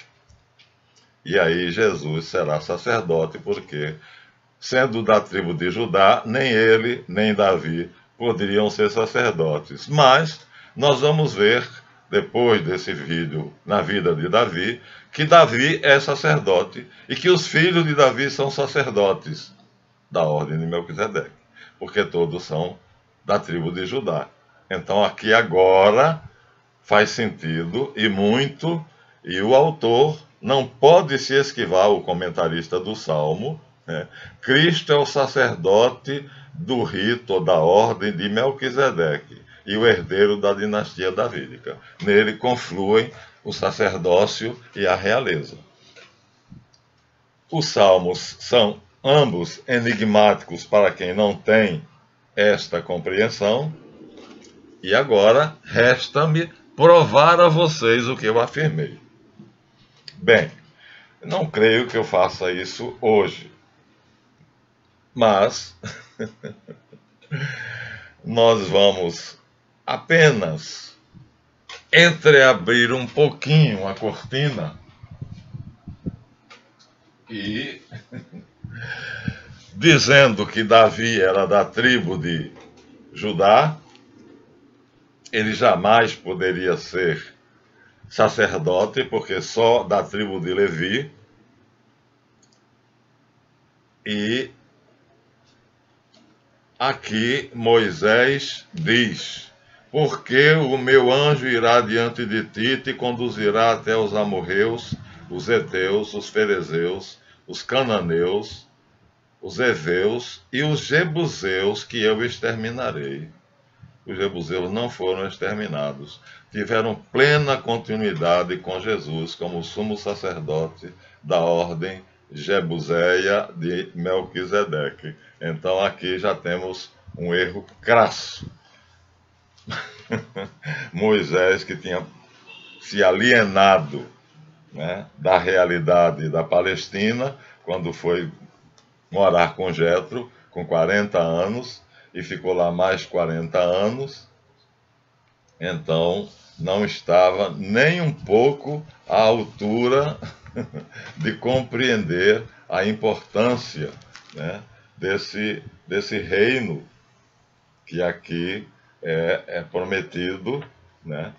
S1: e aí Jesus será sacerdote, porque, sendo da tribo de Judá, nem ele, nem Davi poderiam ser sacerdotes. Mas nós vamos ver, depois desse vídeo, na vida de Davi, que Davi é sacerdote e que os filhos de Davi são sacerdotes da ordem de Melquisedeque, porque todos são da tribo de Judá. Então aqui agora faz sentido e muito, e o autor não pode se esquivar, o comentarista do Salmo, né? Cristo é o sacerdote do rito ou da ordem de Melquisedeque e o herdeiro da dinastia davídica. Nele confluem o sacerdócio e a realeza. Os salmos são ambos enigmáticos para quem não tem esta compreensão, e agora resta-me provar a vocês o que eu afirmei. Bem, não creio que eu faça isso hoje, mas nós vamos apenas entreabrir um pouquinho a cortina e, dizendo que Davi era da tribo de Judá, ele jamais poderia ser sacerdote, porque só da tribo de Levi. E aqui Moisés diz: porque o meu anjo irá diante de ti e te conduzirá até os amorreus, os heteus, os ferezeus, os cananeus, os heveus e os jebuseus, que eu exterminarei. Os jebuseus não foram exterminados, tiveram plena continuidade com Jesus como sumo sacerdote da ordem jebuseia de Melquisedeque. Então aqui já temos um erro crasso. Moisés, que tinha se alienado, né, da realidade da Palestina, quando foi morar com Jetro, com quarenta anos, e ficou lá mais quarenta anos, então não estava nem um pouco à altura de compreender a importância, né, desse, desse reino que aqui é, é prometido, né?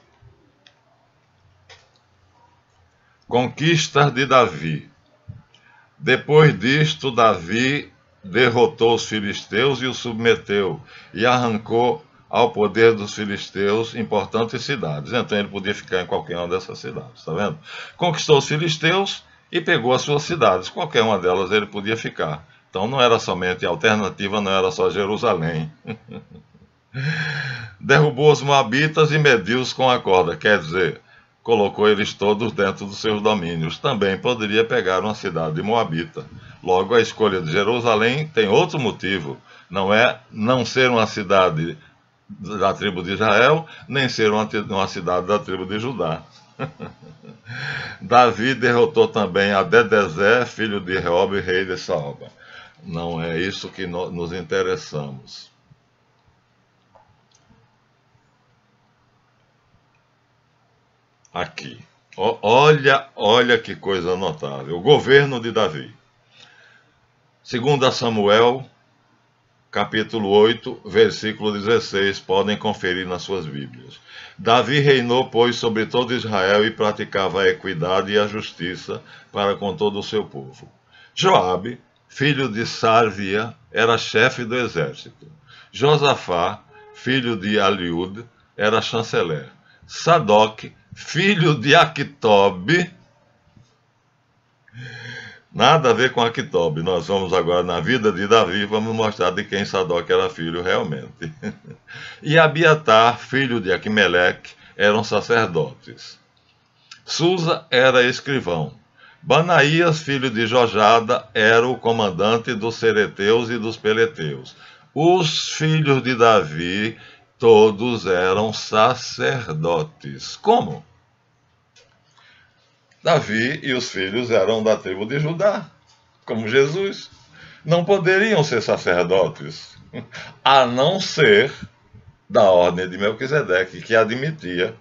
S1: Conquista de Davi. Depois disto, Davi derrotou os filisteus e os submeteu, e arrancou ao poder dos filisteus importantes cidades. Então ele podia ficar em qualquer uma dessas cidades, está vendo? Conquistou os filisteus e pegou as suas cidades. Qualquer uma delas ele podia ficar. Então não era somente a alternativa, não era só Jerusalém. Derrubou os moabitas e mediu-os com a corda, quer dizer, colocou eles todos dentro dos seus domínios. Também poderia pegar uma cidade de moabita. Logo, a escolha de Jerusalém tem outro motivo. Não é não ser uma cidade da tribo de Israel, nem ser uma, uma cidade da tribo de Judá. Davi derrotou também Adedezé, filho de Reob, rei de Saoba. Não é isso que no, nos interessamos. Aqui. O, olha, olha que coisa notável. O governo de Davi. Segundo Samuel, capítulo oito, versículo dezesseis, podem conferir nas suas Bíblias. Davi reinou, pois, sobre todo Israel e praticava a equidade e a justiça para com todo o seu povo. Joabe, filho de Sarvia, era chefe do exército. Josafá, filho de Aliúd, era chanceler. Sadoc, filho de Aquitobe, nada a ver com Aquitobe. Nós vamos agora na vida de Davi, vamos mostrar de quem Sadoc era filho realmente. E Abiatar, filho de Aquimeleque, eram sacerdotes. Susa era escrivão. Banaías, filho de Jojada, era o comandante dos Cereteus e dos Peleteus. Os filhos de Davi, todos eram sacerdotes. Como? Davi e os filhos eram da tribo de Judá, como Jesus. Não poderiam ser sacerdotes, a não ser da ordem de Melquisedeque, que admitia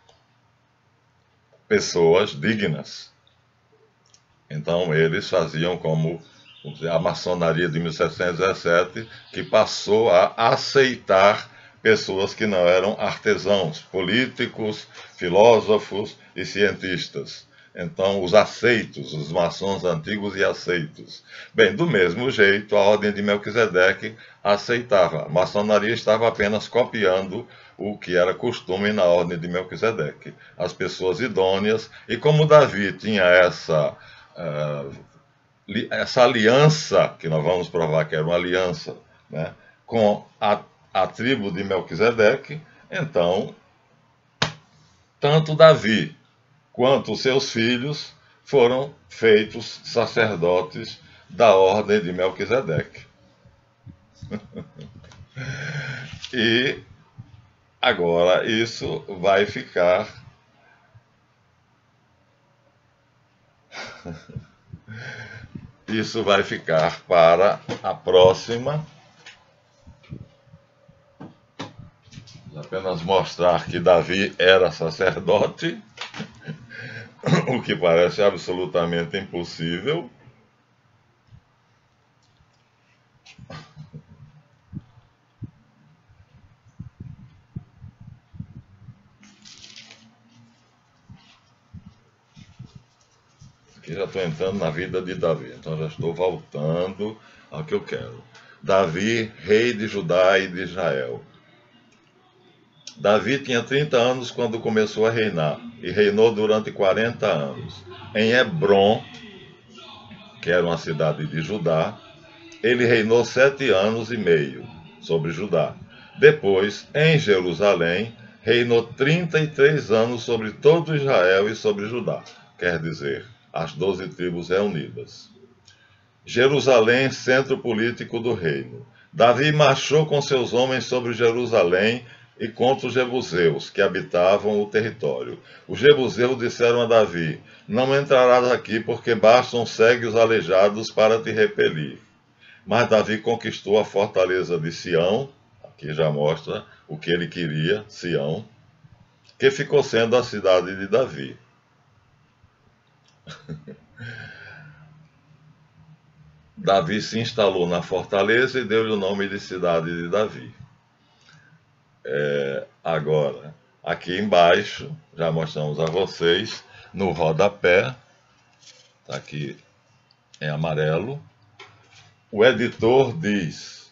S1: pessoas dignas. Então eles faziam como a maçonaria de mil setecentos e dezessete, que passou a aceitar pessoas que não eram artesãos, políticos, filósofos e cientistas. Então, os aceitos, os maçons antigos e aceitos. Bem, do mesmo jeito, a ordem de Melquisedeque aceitava. A maçonaria estava apenas copiando o que era costume na ordem de Melquisedeque. As pessoas idôneas, e como Davi tinha essa, uh, essa aliança, que nós vamos provar que era uma aliança, né, com a, a tribo de Melquisedeque, então, tanto Davi quanto seus filhos foram feitos sacerdotes da ordem de Melquisedeque. E agora isso vai ficar isso vai ficar para a próxima. Apenas mostrar que Davi era sacerdote, o que parece absolutamente impossível. aqui já estou entrando na vida de Davi, então já estou voltando ao que eu quero. Davi, rei de Judá e de Israel. Davi tinha trinta anos quando começou a reinar, e reinou durante quarenta anos. Em Hebrom, que era uma cidade de Judá, ele reinou sete anos e meio sobre Judá. Depois, em Jerusalém, reinou trinta e três anos sobre todo Israel e sobre Judá, quer dizer, as doze tribos reunidas. Jerusalém, centro político do reino. Davi marchou com seus homens sobre Jerusalém e contra os jebuseus, que habitavam o território. Os jebuseus disseram a Davi: não entrarás aqui, porque bastam cegos aleijados para te repelir. Mas Davi conquistou a fortaleza de Sião, aqui já mostra o que ele queria, Sião, que ficou sendo a cidade de Davi. Davi se instalou na fortaleza e deu-lhe o nome de cidade de Davi. É, agora, aqui embaixo, já mostramos a vocês, no rodapé, está aqui em amarelo, o editor diz: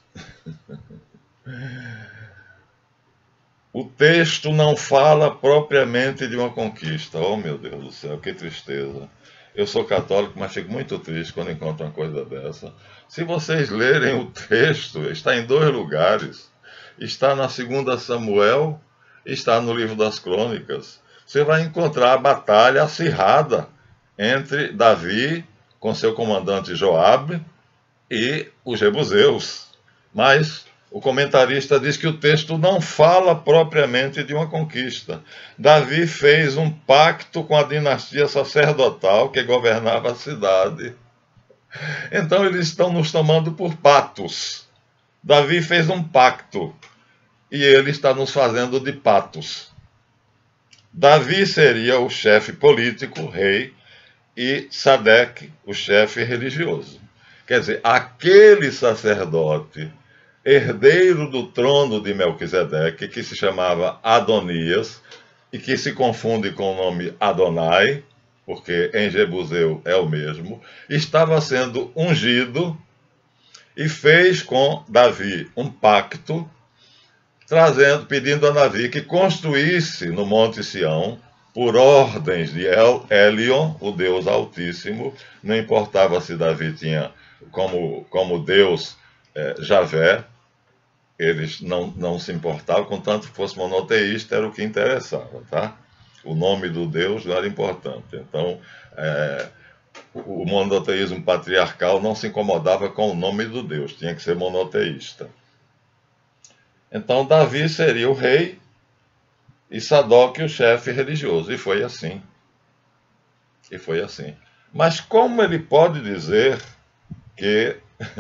S1: o texto não fala propriamente de uma conquista. Oh, meu Deus do céu, que tristeza. Eu sou católico, mas fico muito triste quando encontro uma coisa dessa. Se vocês lerem o texto, está em dois lugares. Está na segunda Samuel, está no livro das Crônicas. Você vai encontrar a batalha acirrada entre Davi com seu comandante Joabe e os jebuseus. Mas o comentarista diz que o texto não fala propriamente de uma conquista. Davi fez um pacto com a dinastia sacerdotal que governava a cidade. Então eles estão nos tomando por patos. Davi fez um pacto e ele está nos fazendo de patos. Davi seria o chefe político, rei, e Sadeque, o chefe religioso. Quer dizer, aquele sacerdote, herdeiro do trono de Melquisedeque, que se chamava Adonias, e que se confunde com o nome Adonai, porque em jebuseu é o mesmo, estava sendo ungido e fez com Davi um pacto, trazendo, pedindo a Davi que construísse no Monte Sião, por ordens de El, Elion, o Deus Altíssimo. Não importava se Davi tinha como, como Deus é, Javé, eles não, não se importavam, contanto que fosse monoteísta, era o que interessava, tá? O nome do Deus não era importante. Então, é, o monoteísmo patriarcal não se incomodava com o nome do Deus, tinha que ser monoteísta. Então, Davi seria o rei e Sadoque o chefe religioso, e foi assim. E foi assim. Mas como ele pode dizer que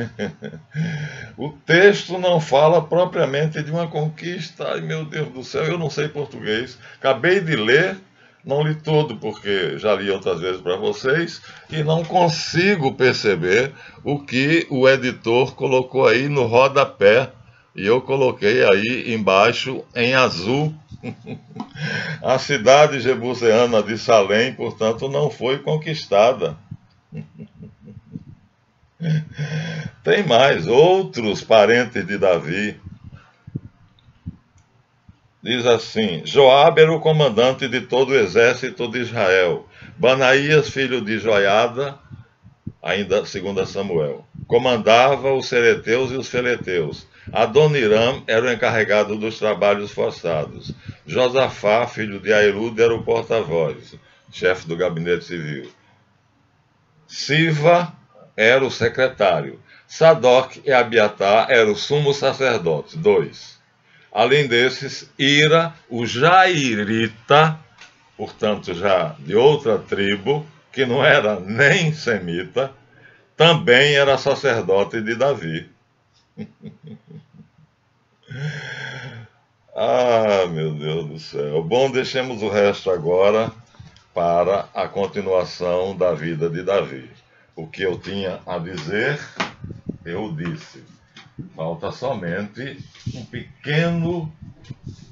S1: o texto não fala propriamente de uma conquista? Ai, meu Deus do céu, eu não sei português. Acabei de ler, não li tudo porque já li outras vezes para vocês, e não consigo perceber o que o editor colocou aí no rodapé. E eu coloquei aí embaixo, em azul, a cidade jebuseana de Salém, portanto, não foi conquistada. Tem mais, outros parentes de Davi. Diz assim: Joabe era o comandante de todo o exército de Israel. Banaías, filho de Joiada, ainda segundo Samuel, comandava os cereteus e os feleteus. Adoniram era o encarregado dos trabalhos forçados. Josafá, filho de Ailud, era o porta-voz, chefe do gabinete civil. Siva era o secretário. Sadoc e Abiatar eram os sumos sacerdotes, dois. Além desses, Ira, o jairita, portanto já de outra tribo, que não era nem semita, também era sacerdote de Davi. Ah, meu Deus do céu. Bom, deixemos o resto agora para a continuação da vida de Davi. O que eu tinha a dizer, eu disse. Falta somente um pequeno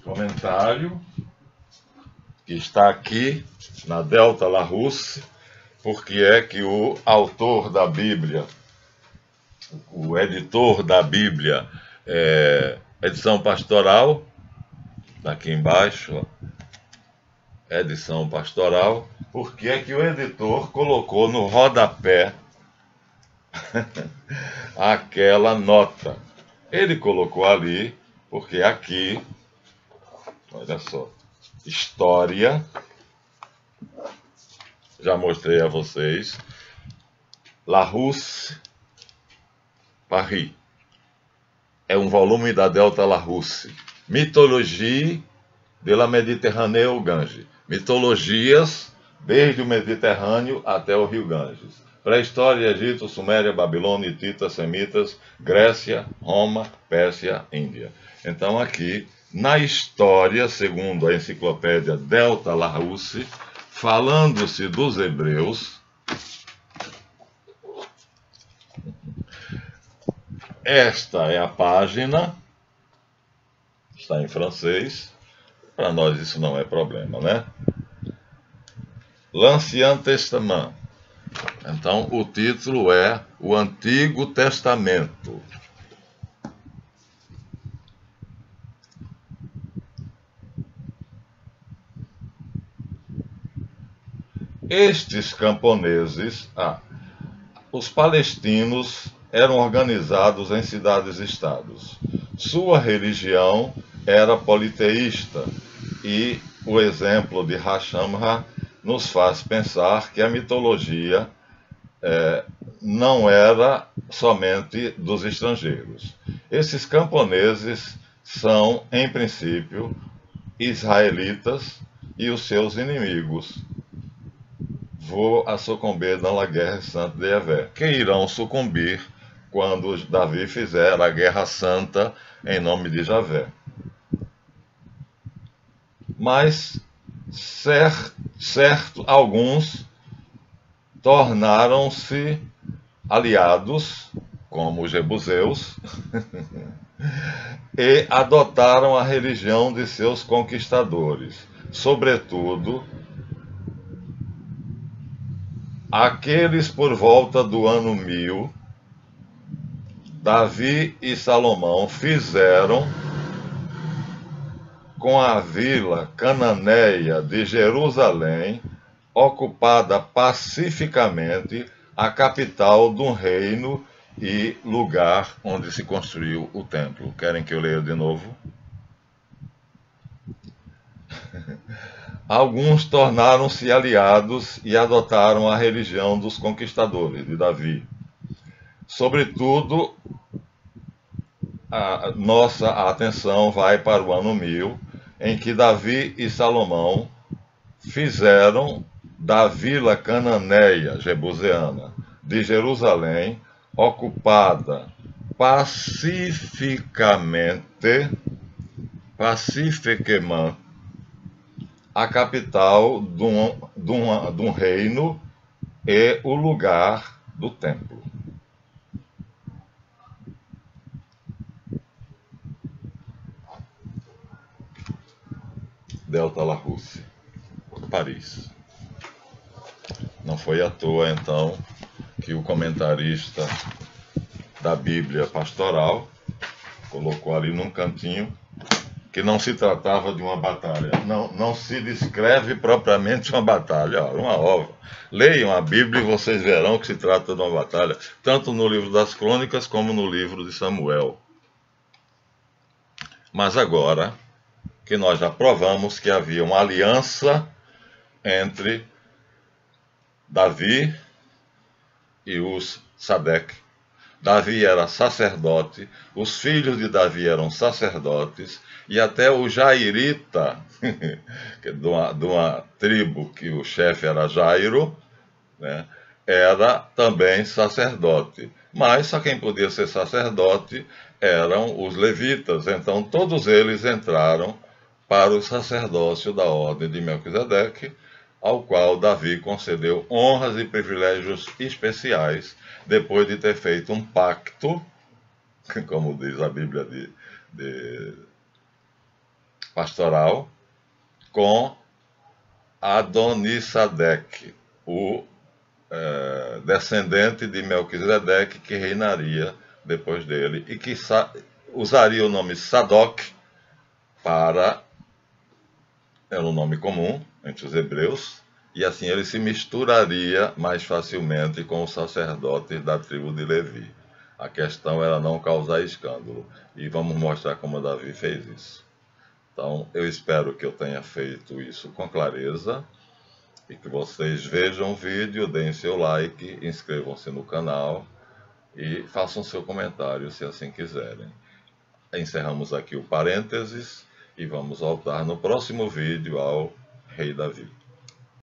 S1: comentário que está aqui na Delta La Russe, por que é que o autor da Bíblia, o editor da Bíblia, é, edição pastoral, aqui embaixo, ó, edição pastoral, por que é que o editor colocou no rodapé aquela nota? Ele colocou ali, porque aqui, olha só, história, já mostrei a vocês, Larousse, Paris, é um volume da Delta Larousse, Mythologie de la Méditerranée au Gange, mitologias desde o Mediterrâneo até o rio Ganges. Pré-história, Egito, Suméria, Babilônia, Hititas, Semitas, Grécia, Roma, Pérsia, Índia. Então aqui, na história, segundo a enciclopédia Delta Larousse, falando-se dos hebreus, esta é a página, está em francês, para nós isso não é problema, né? L'Ancien Testament. Então, o título é O Antigo Testamento. Estes camponeses, ah, os palestinos eram organizados em cidades-estados. Sua religião era politeísta e o exemplo de Hashamra nos faz pensar que a mitologia é, não era somente dos estrangeiros. Esses camponeses são, em princípio, israelitas e os seus inimigos. Vou a sucumbir na guerra santa de Yahvé, que irão sucumbir quando Davi fizer a guerra santa em nome de Javé. Mas, certo, certo alguns tornaram-se aliados, como os jebuseus, e adotaram a religião de seus conquistadores, sobretudo aqueles por volta do ano mil. Davi e Salomão fizeram com a vila cananeia de Jerusalém, ocupada pacificamente, a capital de um reino e lugar onde se construiu o templo. Querem que eu leia de novo? Alguns tornaram-se aliados e adotaram a religião dos conquistadores de Davi. Sobretudo, a nossa atenção vai para o ano mil, em que Davi e Salomão fizeram da vila cananeia, jebuseana, de Jerusalém, ocupada pacificamente, pacificamente, a capital de um, de, um, de um reino e o lugar do templo. Delta Larousse, Paris. Não foi à toa, então, que o comentarista da Bíblia Pastoral colocou ali num cantinho que não se tratava de uma batalha. Não, não se descreve propriamente uma batalha, uma ova. Leiam a Bíblia e vocês verão que se trata de uma batalha, tanto no livro das Crônicas como no livro de Samuel. Mas agora que nós já provamos que havia uma aliança entre Davi e os Sadeque. Davi era sacerdote, os filhos de Davi eram sacerdotes, e até o Jairita, de uma, de uma tribo que o chefe era Jairo, né, era também sacerdote. Mas só quem podia ser sacerdote eram os levitas. Então todos eles entraram para o sacerdócio da ordem de Melquisedeque, ao qual Davi concedeu honras e privilégios especiais, depois de ter feito um pacto, como diz a Bíblia de, de pastoral, com Adonisadeque, o é, descendente de Melquisedeque, que reinaria depois dele, e que usaria o nome Sadoc para... era um nome comum entre os hebreus, e assim ele se misturaria mais facilmente com os sacerdotes da tribo de Levi. A questão era não causar escândalo, e vamos mostrar como Davi fez isso. Então, eu espero que eu tenha feito isso com clareza, e que vocês vejam o vídeo, deem seu like, inscrevam-se no canal, e façam seu comentário se assim quiserem. Encerramos aqui o parênteses, e vamos voltar no próximo vídeo ao Rei Davi.